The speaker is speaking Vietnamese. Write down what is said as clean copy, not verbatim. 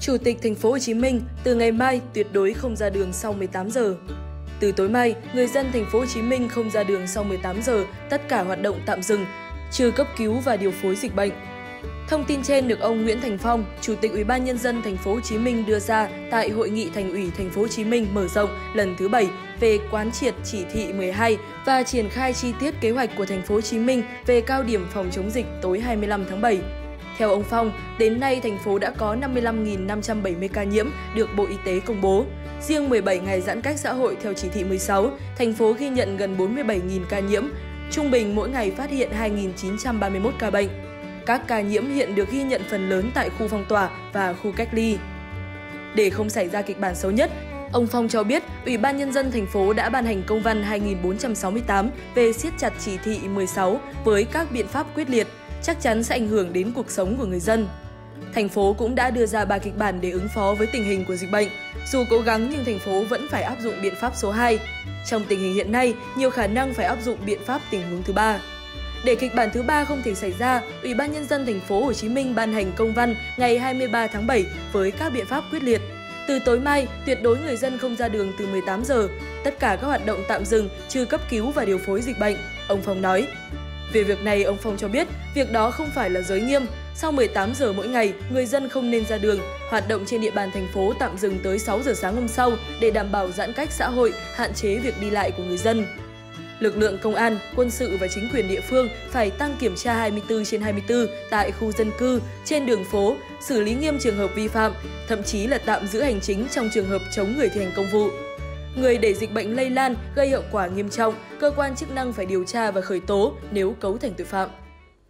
Chủ tịch thành phố Hồ Chí Minh từ ngày mai tuyệt đối không ra đường sau 18 giờ. Từ tối mai, người dân thành phố Hồ Chí Minh không ra đường sau 18 giờ, tất cả hoạt động tạm dừng, trừ cấp cứu và điều phối dịch bệnh. Thông tin trên được ông Nguyễn Thành Phong, Chủ tịch Ủy ban nhân dân thành phố Hồ Chí Minh đưa ra tại Hội nghị Thành ủy thành phố Hồ Chí Minh mở rộng lần thứ 7 về quán triệt chỉ thị 12 và triển khai chi tiết kế hoạch của thành phố Hồ Chí Minh về cao điểm phòng chống dịch tối 25 tháng 7. Theo ông Phong, đến nay thành phố đã có 55.570 ca nhiễm được Bộ Y tế công bố. Riêng 17 ngày giãn cách xã hội theo chỉ thị 16, thành phố ghi nhận gần 47.000 ca nhiễm, trung bình mỗi ngày phát hiện 2.931 ca bệnh. Các ca nhiễm hiện được ghi nhận phần lớn tại khu phong tỏa và khu cách ly. Để không xảy ra kịch bản xấu nhất, ông Phong cho biết Ủy ban nhân dân thành phố đã ban hành công văn 2468 về siết chặt chỉ thị 16 với các biện pháp quyết liệt, chắc chắn sẽ ảnh hưởng đến cuộc sống của người dân. Thành phố cũng đã đưa ra 3 kịch bản để ứng phó với tình hình của dịch bệnh. Dù cố gắng nhưng thành phố vẫn phải áp dụng biện pháp số 2. Trong tình hình hiện nay, nhiều khả năng phải áp dụng biện pháp tình huống thứ 3. Để kịch bản thứ 3 không thể xảy ra, Ủy ban nhân dân thành phố Hồ Chí Minh ban hành công văn ngày 23 tháng 7 với các biện pháp quyết liệt. Từ tối mai, tuyệt đối người dân không ra đường từ 18 giờ, tất cả các hoạt động tạm dừng trừ cấp cứu và điều phối dịch bệnh, ông Phong nói. Về việc này, ông Phong cho biết, việc đó không phải là giới nghiêm. Sau 18 giờ mỗi ngày, người dân không nên ra đường, hoạt động trên địa bàn thành phố tạm dừng tới 6 giờ sáng hôm sau để đảm bảo giãn cách xã hội, hạn chế việc đi lại của người dân. Lực lượng công an, quân sự và chính quyền địa phương phải tăng kiểm tra 24/24 tại khu dân cư, trên đường phố, xử lý nghiêm trường hợp vi phạm, thậm chí là tạm giữ hành chính trong trường hợp chống người thi hành công vụ. Người để dịch bệnh lây lan gây hậu quả nghiêm trọng, cơ quan chức năng phải điều tra và khởi tố nếu cấu thành tội phạm.